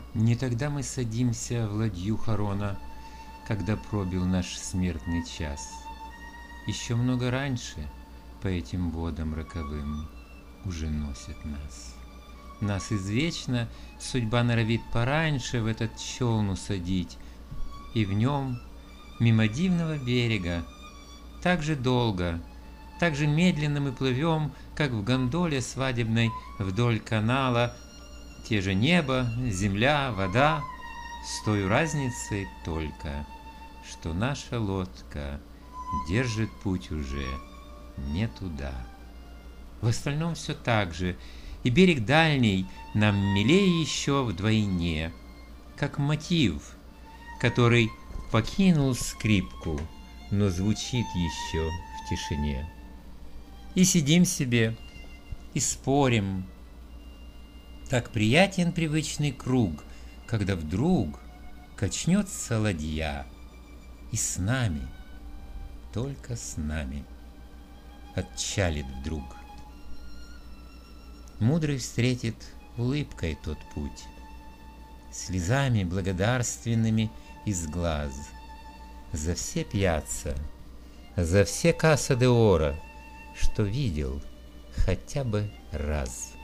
Не тогда мы садимся в ладью Харона, когда пробил наш смертный час. Еще много раньше по этим водам роковым уже носит нас. Нас извечно судьба норовит пораньше в этот челн усадить, и в нем, мимо дивного берега, так же долго, так же медленно мы плывем, как в гондоле свадебной вдоль канала, те же небо, земля, вода, с той разницей только, что наша лодка держит путь уже не туда. В остальном все так же, и берег дальний нам милее еще вдвойне, как мотив, который покинул скрипку, но звучит еще в тишине. И сидим себе, и спорим. Так приятен привычный круг, когда вдруг качнется ладья, и с нами, только с нами, отчалит вдруг. Мудрый встретит улыбкой тот путь, слезами благодарственными из глаз, за все пьяцца, за все касса де ора, что видел хотя бы раз.